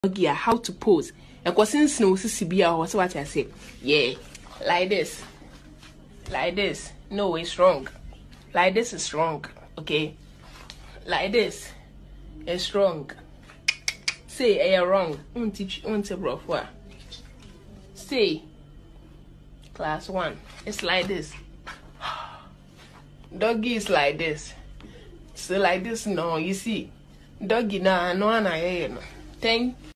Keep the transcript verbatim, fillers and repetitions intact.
Doggy, how to pose. And since no sibia or what I say. Yeah, like this. Like this. No, it's wrong. Like this is wrong. Okay. Like this. It's wrong. Say you're wrong. Won't teach won't say bro for. Say class one. It's like this. Doggy is like this. So like this, no, you see. Doggy na no na no. Thank